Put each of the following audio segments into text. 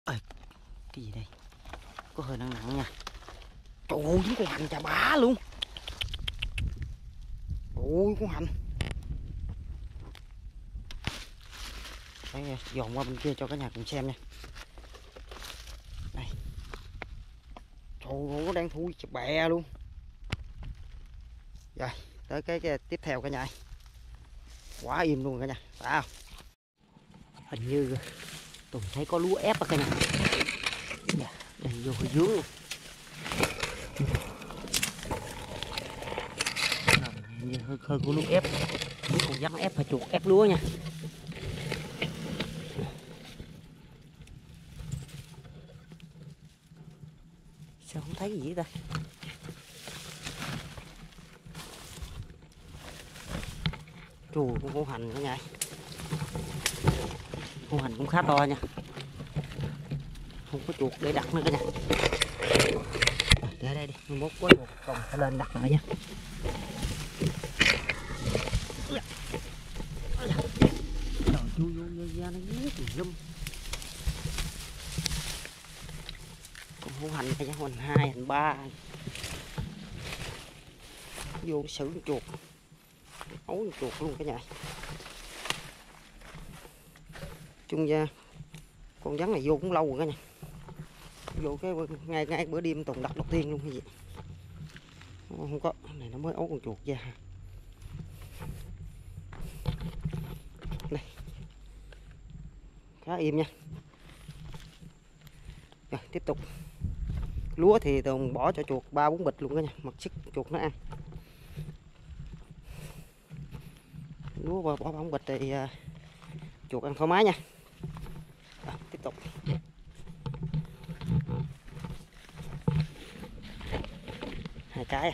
Ê, cái gì đây? Có hơi nặng nặng nha. Trời ơi, dính con hành chà bá luôn. Ôi, con hành. Đấy, dọn qua bên kia cho cả nhà cùng xem nha. Đây. Trời ơi, nó đang thui chà bẹ luôn. Rồi, tới cái tiếp theo cả nhà. Quá im luôn cả nhà. Phải không? Hình như Tùng thấy có lúa ép cả nhà. Đây vô hơi dướng luôn. Như hơi của lúa ép. Lúa con rắn ép phải chuột ép lúa nha. Sao không thấy gì ta? Chù con hành cả nhà. Con hành cũng khá to nha. Không có chuột để đặt nữa cả nhà. Để đây đi, mốt có một còng phải lên đặt lại nha. Trời chú vô ra nó nhét thì lum. Con hổ hành cả nhà, hành 2, hành 3. Vô xử chuột. Ấu chuột luôn cả nhà. Chung ra con rắn này vô cũng lâu rồi cả nhà. Vô cái ngay bữa đêm Tùng đặt đầu tiên luôn hay gì. Không có, này nó mới ấu con chuột ra. Đây. Khá im nha. Rồi tiếp tục. Lúa thì Tùng bỏ cho chuột 3-4 bịch luôn cả nhà, mặc sức chuột nó ăn. Lúa bỏ 4 bịch thì chuột ăn thoải mái nha. Rồi, tiếp tục. Hai cái.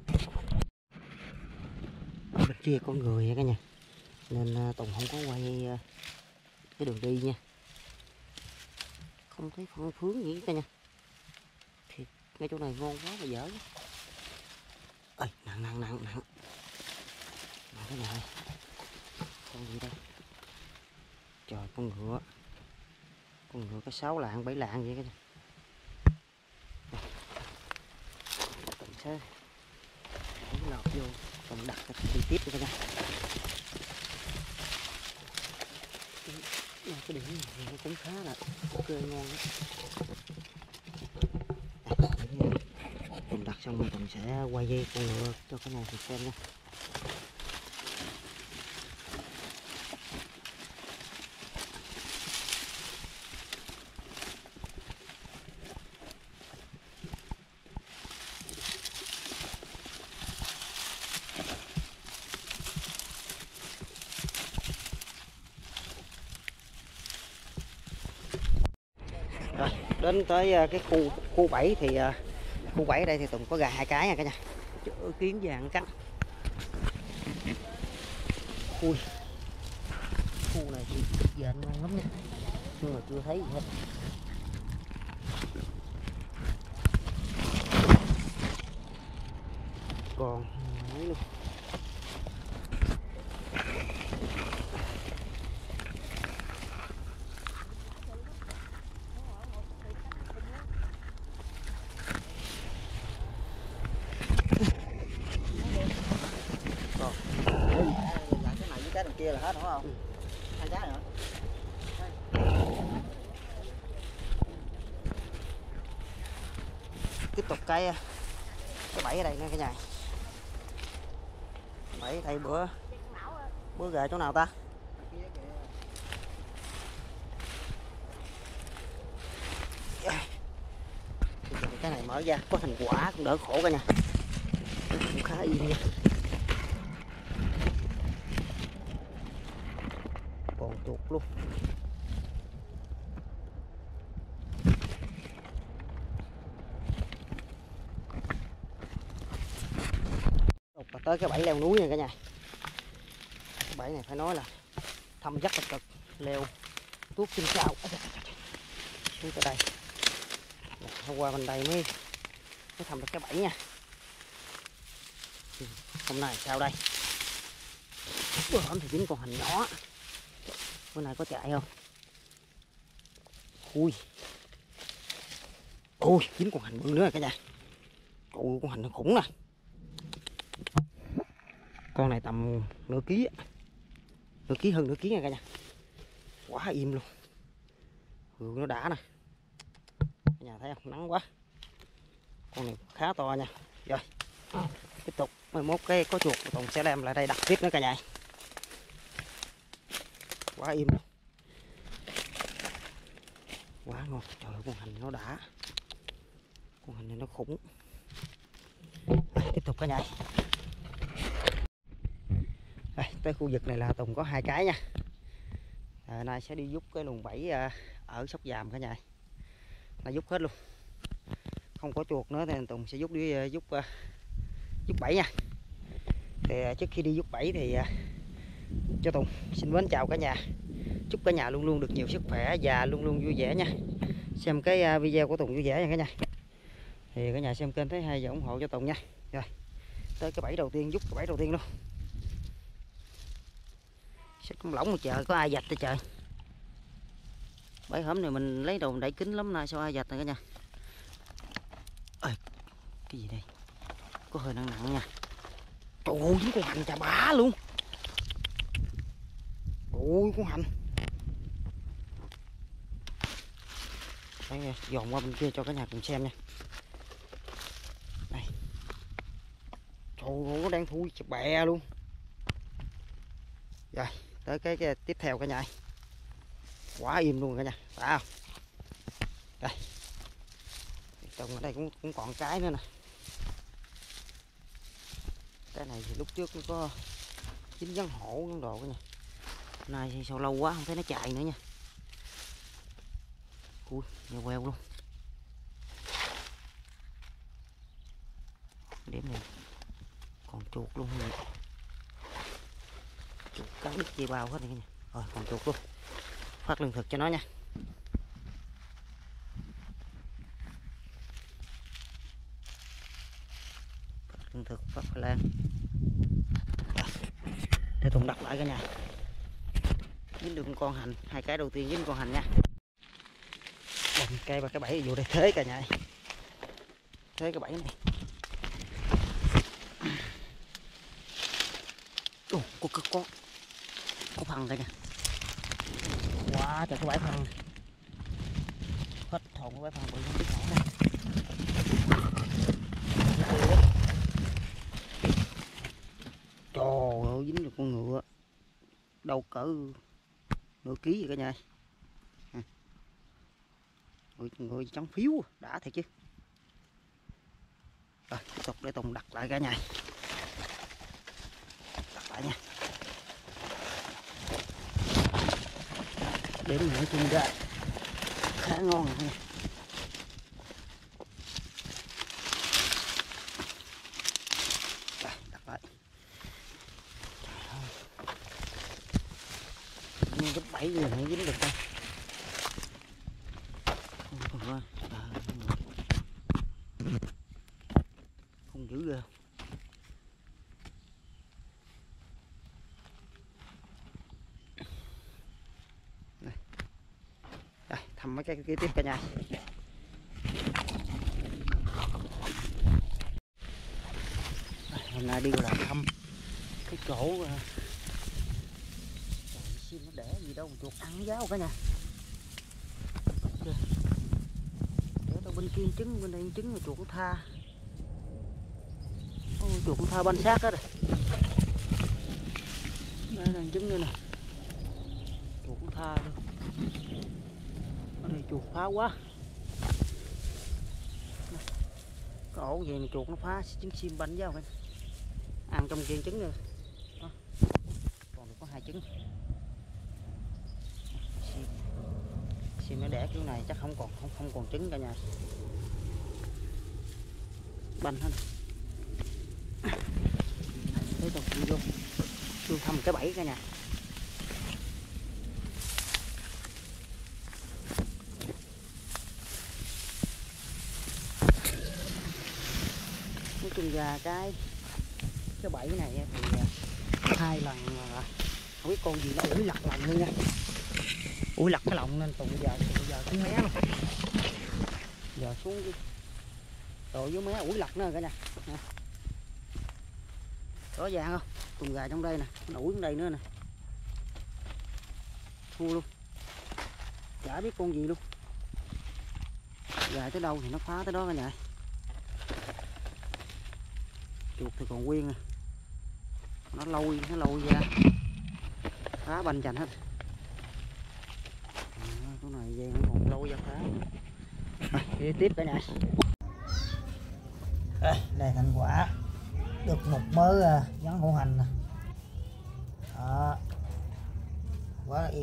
Ở bên kia có người nha cả nhà, nên Tùng không có quay cái đường đi nha. Không thấy phân phướng gì cả nhà. Thì ngay chỗ này ngon quá mà dở. Ơi, nặng cái này. Con gì đây? Trời, con ngựa có 6 lạng 7 lạng vậy cả nhà. Tùng sẽ lọt vô còn đặt đi tiếp cả nhà. Cái điểm này nó cũng khá là ok, ngon đó. Mình đặt xong mình sẽ quay dây con ngựa cho cái này thì xem nha. Rồi, đến tới cái khu 7 thì khu 7 ở đây thì Tùng có gà 2 cái nha cả nhà. Chữ kiến vàng cắn. Ui. Khu này thì vàng ngon lắm nha. Nhưng mà chưa thấy gì hết. Còn mấy luôn. Cái đằng kia là hết đúng không? Ừ. 2 cái nữa. Tiếp tục cái 7 ở đây nha cả nhà. 7 đây bữa gà chỗ nào ta? Cái này mở ra có thành quả cũng đỡ khổ cả nhà. Cũng khá yên nha. Còn chuột luôn. Và tới cái bẫy leo núi nha cả nhà. Cái bẫy này phải nói là thăm rất là cực, leo tuốt trên cao. Xuống tới đây. Hôm qua bên đây mới thăm được cái bẫy nha. Hôm nay sao đây? Bữa hôm thì dính con hành nhỏ. Bữa nay có chạy không? Ui. Ôi, chín con hành bự nữa rồi cả nhà. Ôi, con hành nó khủng nè. Con này tầm nửa ký á. Nửa ký, hơn nửa ký nha cả nhà. Quá im luôn. Nó đã nè. Cả nhà thấy không? Nắng quá. Con này khá to nha. Rồi. Tiếp tục 11 cái có chuột Tùng sẽ đem lại đây đặt tiếp nữa cả nhà. Quá im luôn. Quá ngon. Trời ơi, con hành nó đã. Con hành này nó khủng. Tiếp tục cả nhà. Đây, tới khu vực này là Tùng có 2 cái nha. Nay sẽ đi giúp cái luồng bẫy ở Sóc Giàm cả nhà. Là giúp hết luôn. Không có chuột nữa thì Tùng sẽ giúp đi giúp bẫy nha. Thì trước khi đi giúp bẫy thì cho Tùng xin mến chào cả nhà. Chúc cả nhà luôn luôn được nhiều sức khỏe và luôn luôn vui vẻ nha. Xem cái video của Tùng vui vẻ nha cả nhà. Thì cả nhà xem kênh thấy hay và ủng hộ cho Tùng nha. Rồi, tới cái bẫy đầu tiên, giúp cái bẫy đầu tiên luôn. Xích cũng lỏng mà trời, có ai vạch vậy trời. Bẫy hổm này mình lấy đồ đẩy kính lắm nay sao ai vạch này cả nhà. Ơi, cái gì đây? Có hơi nặng nặng nha. Trời ơi, dính con hành chà bá luôn. Ôi, con hành. Đấy, dọn qua bên kia cho cả nhà cùng xem nha. Đây. Trời ơi, nó đang thui chà bẹ luôn. Rồi, tới cái tiếp theo cả nhà. Quá im luôn cả nhà, phải không? Đây. Trồng ở đây cũng còn cái nữa nè. Cái này thì lúc trước nó có dính rắn hổ rắn đồ cả nhà. Nay thì sao lâu quá không thấy nó chạy nữa nha. Ui, nhà queo luôn. Điểm này còn chuột luôn này. Chuột cắn đứt dây bao hết này nha. Rồi còn chuột luôn. Phát lương thực cho nó nha. Phát lương thực, phát khoai lang. Để Tùng đặt lại cả nhà. Dính được con hành, 2 cái đầu tiên dính con hành nha. Đầm cây và cái bẫy vô đây thế cả nhà. Thế cái bẫy này. Ồ, có phần cả nhà. Wow, trời, cái bẫy phần. Hết thọn cái bẫy phần bự không biết nổi này. Trời ơi, dính được con ngựa. Đâu cỡ nửa ký vậy cả nhà. Người trắng phiếu đã thiệt chứ. Rồi tiếp tục để Tùng đặt lại cả nhà. Đặt lại nha. Điểm này chung ra khá ngon rồi nha. Đây, đặt lại. Nhưng cái bẫy gì này dính được đây. Không dữ ghê. Đây. Đây, thăm mấy cái kế tiếp cả nhà. Đây, hôm nay đi là thăm cái chỗ xin nó để gì đâu chuột ăn giáo cả nhà. Để đâu bên kia trứng, bên đây trứng mà chuột nó tha. Ôi, chuột nó tha banh xác hết rồi. Đây là trứng đây nè. Chuột nó tha luôn. Ở đây chuột phá quá. Cái ổ gì mà chuột nó phá trứng sim banh vào cả. Ăn trong kia trứng rồi. Đó. Còn được có 2 trứng. Sim nó đẻ kiểu này chắc không còn trứng cả nhà. Banh hết. Thế tục đi vô thăm cái bẫy cả nhà. Nói chung ra cái bẫy này thì 2 lần không biết con gì nó ủi lặt lòng luôn nha. Ủi lặt cái lọng nên Tùng bây giờ cũng mé luôn. Giờ giờ xuống đi. Rồi với mấy ủi lặt nữa cả nhà. Có vàng không? Tùng gà trong đây nè, nó ủi trong đây nữa nè. Thua luôn. Chả biết con gì luôn. Gà tới đâu thì nó phá tới đó cả nhà. Chuột thì còn nguyên à. Nó lôi ra. Phá banh chành hết. Cái này dây nó còn lôi ra phá. Đi tiếp cả nhà. Đây thành quả được một mớ vắn hữu hành nè. Đó. Quá là im.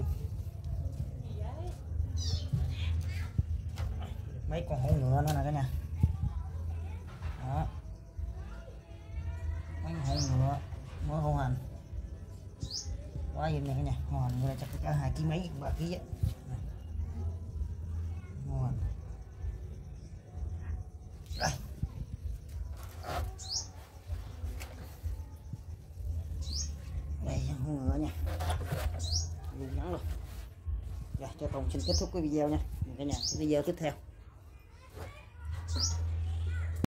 Mấy con hổ ngựa nữa nè cả nhà. Đó. Mấy con hổ ngựa mớ hữu hành. Quá im này cả nhà. Hữu hành như là chắc cả 2 kg mấy 3 kg á. Hữu hành. Đây. Đây hổ ngựa nha. Luôn ngắn luôn. Rồi cho Tùng xin kết thúc cái video nha cả nhà. Video tiếp theo